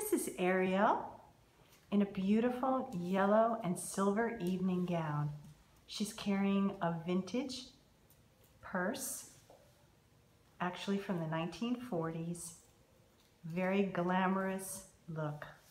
This is Ariel in a beautiful yellow and silver evening gown. She's carrying a vintage purse, actually from the 1940s. Very glamorous look.